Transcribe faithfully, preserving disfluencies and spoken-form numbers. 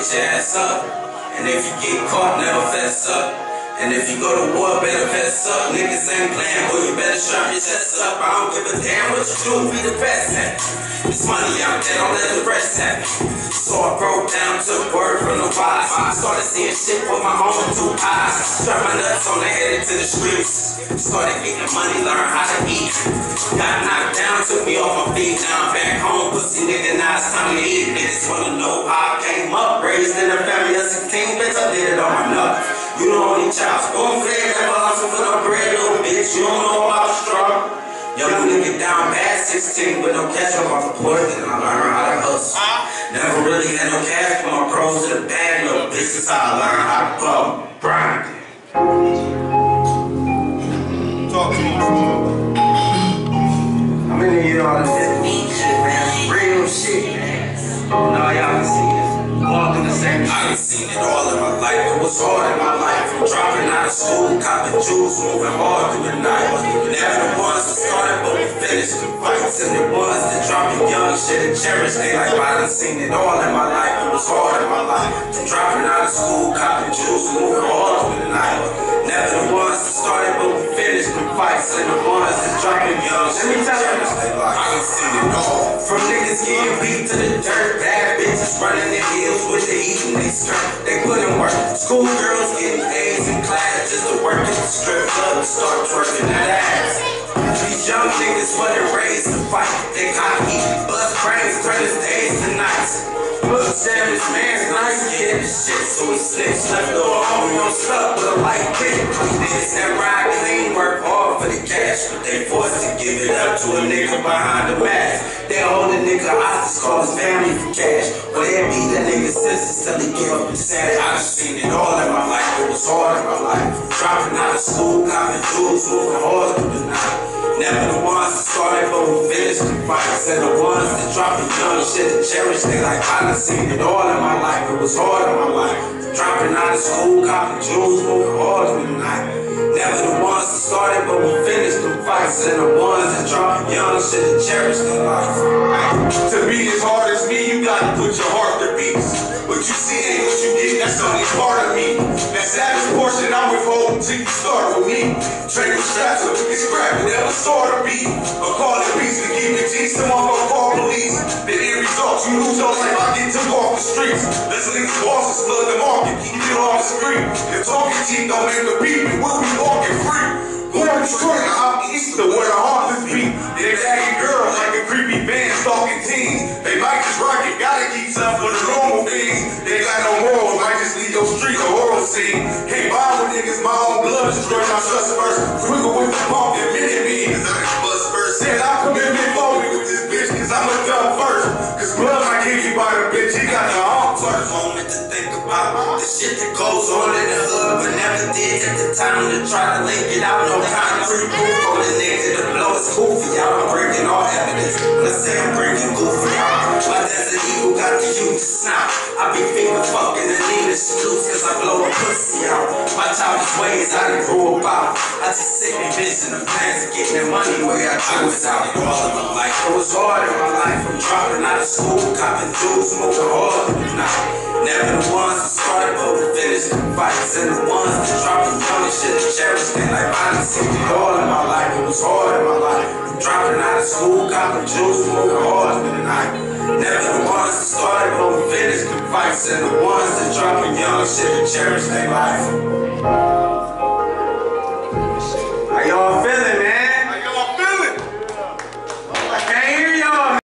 get your ass up. And if you get caught, never fess up. And if you go to war, better fess up. Niggas ain't playing, boy, you better sharp your chest up. I don't give a damn what you do, be the best at. It's money out there, don't let the rest happen. So I broke down, took word from the wise. Started seeing shit with my own two eyes. Strap my nuts on, they headed to the streets. Started getting money, learn how to eat. Got knocked down, took me off my feet. Now I'm back home, pussy nigga, now it's time to eat. Niggas wanna know how I came up. Raised in a family of sixteen, bitch, I did it on my nut. You the only child, spoon fed, never hustle for no bread, little bitch. You don't know about struggle. Young nigga down bad, sixteen with no cash up off the porch, and I learned how to hustle. Never really had no cash for my pros in the bag, little bitch. That's how I learned how to bum. Grind. Talk to me. I'm in here, all this mean shit, man. Real shit, man. Now y'all can see it. Walking the same. I done seen it all in my life. It was hard in my life. From dropping out of school, copping juice, moving hard through the night. Never the ones that started, but we finished the fights. And the ones that dropping young shit and cherish. They like, I done seen it all in my life. It was hard in my life. From dropping out of school, copping juice, moving hard through the night. Never the ones that started, but we finished the fights. And the ones that dropping young shit and cherish. They like, I done seen it all. From niggas getting beat to the dirt, bad bitches running the hills with the heat in they skirt. They put in work. School girls getting A's in class just to work at the strip club and start twerking that ass. These young niggas wasn't raised to fight. They got heat, bust brains, turn his days to nights. Look, Sam, this man's nice, get his shit, so he snitched, left the homie on stuck with a light pick. Niggas that ride clean, work hard for the cash, but they forced to give it up to a nigga behind the mask. They hold a nigga hostage, call his family for cash. But they beat that nigga senses till he give up his status. I done seen it all in my life, it was hard in my life. Dropping out of school, copping jewels, moving hard through the night. Never the ones that started, but we finished the fights. And the ones that dropping young shit and cherish. They like, I done seen it all in my life, it was hard in my life. Dropping out of school, copping jewels, moving hard through the night. Never the ones that started, but we finished the fights. And the ones that dropping young shit and cherish their life. To be as hard as me, you gotta put your heart to beats. What you see ain't what you get, that's only part of me. That savage portion I'm withholding till you start with me. Trade with straps so we can scrap it, never sort of beat. Or call it beats to keep it G, someone gon' call police. The end result, you lose your life, I get took off the streets. Let's leave the bosses, flood the market, keep it off the street. If talking cheap don't make the people, we'll be walking free. Who are you trying to out east to where the heartless beat? They tagging girls like a creepy band stalking teens. They might just rock it, gotta keep something for the normal things. They got no morals, might just leave your street a horror scene. Can't buy with niggas, my own blood, destroy my trust first. Wiggle with the pump and minute me, cause I can bust first. Said I commitment phony with this bitch, cause I'm a dumb first. Cause blood might kick you by the bitch, he got the arm first. Moment to think about the shit that goes on in the hood, but never did at the time to try to link it out. No concrete proof on the nigga, the blow is goofy out. I'm breaking all evidence when I say I'm breaking goofy out. My desert eagle got the huge snout. I be finger fucking and leaning loose cause I blow a pussy out. My childish ways I done grew about. I just sit and vision the plans of getting the money where I drew it out. All of my life, it was hard in my life. From dropping out of school, copping jewels, moving hard through the night. Never the ones that started, but we finished the fights. And the ones that dropping young shit and cherish. They like, I done seen it all in my life, it was hard in my life. From dropping out of school, copping jewels, moving hard through the night. Never the ones that started, but we finished the fights. And the ones that dropping young shit and cherish their life.